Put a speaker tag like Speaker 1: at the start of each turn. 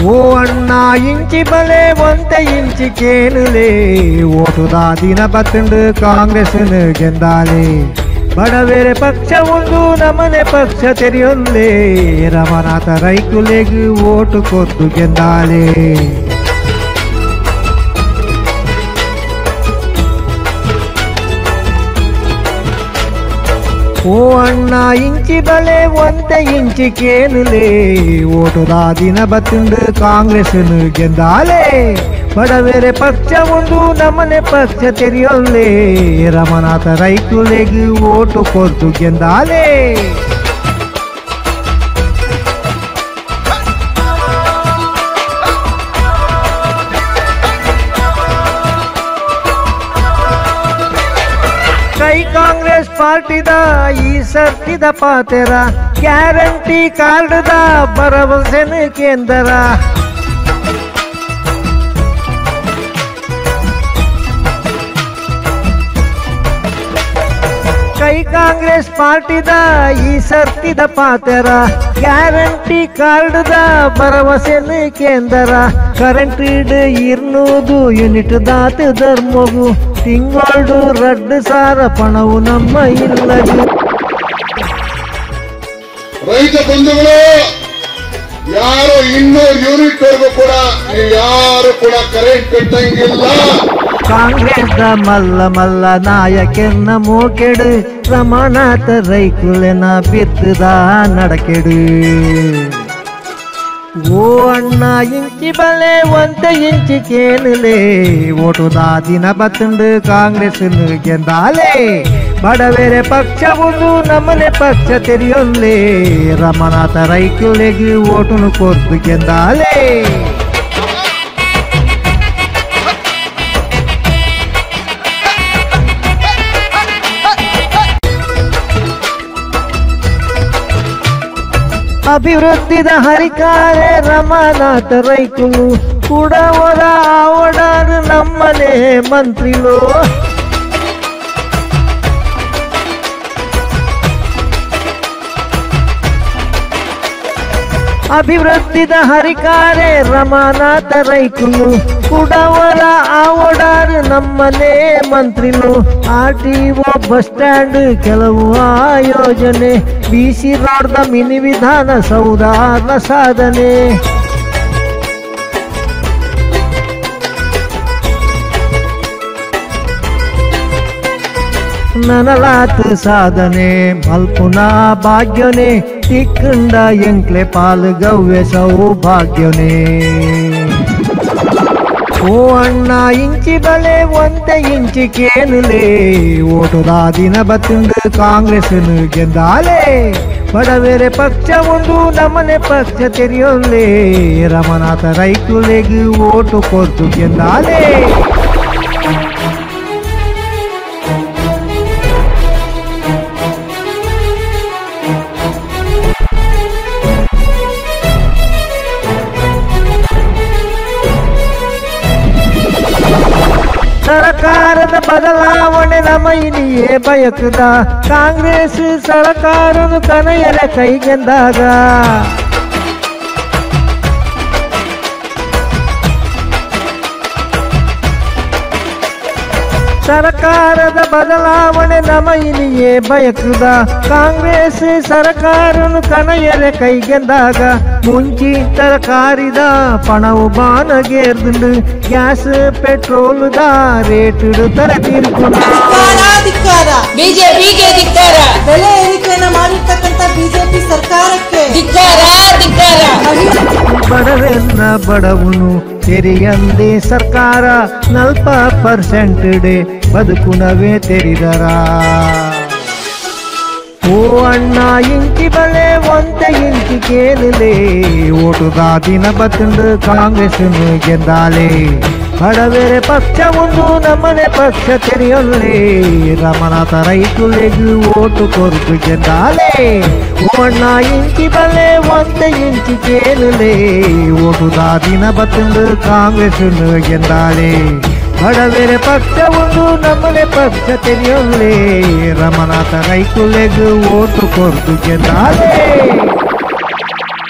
Speaker 1: ఓ అన్నా ఇంచి బలే వంత ఇంచి కేనులే ఓಟುದ ದಿನ ಬತ್ತುಂಡು ಕಾಂಗ್ರೆಸ್ ಗೆಂದಾಲೆ ಬಡವೇರೆ ಪಕ್ಷ ಉಂಡು ನಮನೆ ಪಕ್ಷ ತೆರೆಯೊಲ್ಲೆ ರಮನಾಥ ರೈಕುಲೆಗು ಓಟು ಕೊದ್ದು ಗೆಂದಾಲೆ ఓ అన్నా ఇంచి బలే వంత ఇంచి కేనులే ఓటుದ ದಿನ ಬತ್ತುಂಡು ಕಾಂಗ್ರೆಸ್ ಗೆಂದಾಲೆ ಬಡವೇರೆ ಪಕ್ಷ ಉಂಡು ನಮನೆ ಪಕ್ಷ ತೆರೆಯೊಲ್ಲೆ ರಮನಾಥ ರೈಕುಲೆಗು ಓಟು ಕೊದ್ದು ಗೆಂದಾಲೆ ಕೈ ಕಾಂಗ್ರೆಸ್ ಪಾರ್ಟಿದ ಈ ಸರ್ತಿದ ಪಾತೆರ ಗ್ಯಾರಂಟಿ ಕಾರ್ಡ್ದ ಭರವಸೆನ ಕೇಂದ್ರ ಕೈ ಕಾಂಗ್ರೆಸ್ ಪಾರ್ಟಿದ ಈ ಸರ್ತಿದ ಪಾತೆರ ಗ್ಯಾರಂಟಿ ಕಾರ್ಡ್ದ ಭರವಸೆನ ಕೇಂದ್ರ ಕರೆಂಟ್ 200 ಯೂನಿಟ್ ದಾತ ಧರ್ಮಗು ತಿಂಗಳು 2,000 ಪಣವು ನಮ್ಮ ಇಲ್ಲದು
Speaker 2: ರೈತ ಬಂಧುಗಳು ಯಾರು 200 ಯೂನಿಟ್ ವರೆಗೂ ಕೂಡ ಯಾರು ಕೂಡ ಕರೆಂಟ್ ಕಟ್ಟಂಗಿಲ್ಲ
Speaker 1: ಕಾಂಗ್ರೆಸ್ ಮಲ್ಲ ಮಲ್ಲ ನಾಯಕನ ಮೋಕೆಡು ರಮನಾಥ ರೈಕುಲೆನ ಬಿತ್ತದ ನಡಕೆಡು ఓ అన్నా ఇంచి బలే వంత ఇంచి కేనులే ఓటుದ ದಿನ ಬತ್ತುಂಡು ಕಾಂಗ್ರೆಸ್ ಗೆಂದಾಲೆ ಬಡವೇರೆ ಪಕ್ಷ ಉಂಡು ನಮನೆ ಪಕ್ಷ ತೆರೆಯೊಲ್ಲೆ ರಮನಾಥ ರೈಕುಲೆಗು ಓಟುನು ಕೊದ್ದು ಗೆಂದಾಲೆ ಅಭಿವೃದ್ಧಿದ ಹರಿಕಾರೆ ರಮನಾಥ ರೈಕುಲು ಕುಡವರ ಆವಡಾರು ನಮ್ಮನೆ ಮಂತ್ರಿಗಳು ಅಭಿವೃದ್ಧಿದ ಹರಿಕಾರೆ ರಮನಾಥ ರೈಕುಲು ಕುಡವರ ಆವಡಾರು ನಮ್ಮನೆ ಮಂತ್ರಿಗಳು RTO ಬಸ್ ಸ್ಟ್ಯಾಂಡ್ ಕೆಲವು ಆಯೋಜನೆ BC ರೋಡ್ದ ಮಿನಿ ವಿಧಾನಸೌಧ ಸಾಧನೆ ನನಲಾತ್ ಸಾಧನೆ ಮಲ್ಪುನ ಭಾಗ್ಯನೆ ತಿಕ್ಕಂಡ ಎಂಕ್ಲೆ ಪಾಲು ಗವ್ಯ ಸೌಭಾಗ್ಯನೆ ఓ అన్నా ఇంచి బలే వంత ఇంచి కేనులే ఓటుದ ದಿನ ಬತ್ತುಂಡು ಕಾಂಗ್ರೆಸ್ ಗೆಂದಾಲೆ ಬಡವೇರೆ ಪಕ್ಷ ಉಂಡು ನಮನೆ ಪಕ್ಷ ತೆರೆಯೊಲ್ಲೆ ರಮನಾಥ ರೈಕುಲೆಗು ಓಟು ಕೊದ್ದು ಗೆಂದಾಲೆ ಸರ್ಕಾರದ ಬದಲಾವಣೆ ನಮ್ಮ ಇಲ್ಲಿಯೇ ಬಯಕದ ಕಾಂಗ್ರೆಸ್ ಸರ್ಕಾರದ ಕನೆಯರ ಕೈಗೆಂದಾಗ ಸರ್ಕಾರದ ಬದಲಾವಣೆ ನಮ್ಮ ಇಲ್ಲಿಯೇ ಬಯಕದ ಕಾಂಗ್ರೆಸ್ ಸರ್ಕಾರನು ಕನೆಯರ ಕೈಗೆಂದಾಗ ಮುಂಚಿ ತರಕಾರಿದ ಪಣವು ಬಾನಗೇರ್ದುಂಡು ಗ್ಯಾಸ್ ಪೆಟ್ರೋಲ್ದ ರೇಟ್ ತರ ತೀರ್ಕೊಂಡು
Speaker 3: ಬಿಜೆಪಿಗೆ ಧಿಕ್ಕಾರ
Speaker 4: ಬೆಲೆ ಏರಿಕೆಯನ್ನು ಮಾಡಿರ್ತಕ್ಕಂಥ ಬಿಜೆಪಿ ಸರ್ಕಾರಕ್ಕೆ
Speaker 3: ಧಿಕ್ಕಾರ ಧಿಕ್ಕಾರ
Speaker 1: ಬಡವೆಲ್ಲ ಬಡವನು ತೆರೆಯಂದೆ ಸರ್ಕಾರ 40% ಡೇ ಬದುಕುನವೇ ತೆರಿದರ ఓ అన్నా ఇంచి బలే వంత ఇంచి కేనులే ఓటుದ ದಿನ ಬತ್ತುಂಡು ಕಾಂಗ್ರೆಸ್ ಗೆಂದಾಲೆ ಬಡವೇರೆ ಪಕ್ಷ ಉಂಡು ನಮನೆ ಪಕ್ಷ ತೆರೆಯೊಲ್ಲೆ ರಮನಾಥ ರೈಕುಲೆಗು ಓಟು ಕೊದ್ದು ಗೆಂದಾಲೆ ಓ ಅಣ್ಣಾ ಇಂಚಿ ಬಲೆ వంత ఇంచి కేనులే ఓటుದ ದಿನ ಬತ್ತುಂಡು ಕಾಂಗ್ರೆಸ್ ಗೆಂದಾಲೆ ಬಡವೇರೆ ಪಕ್ಷ ಉಂಡು ನಮನೆ ಪಕ್ಷ ತೆರೆಯೊಲ್ಲೆ ರಮನಾಥ ರೈಕುಲೆಗು ಓಟು ಕೊದ್ದು ಗೆಂದಾಲೆ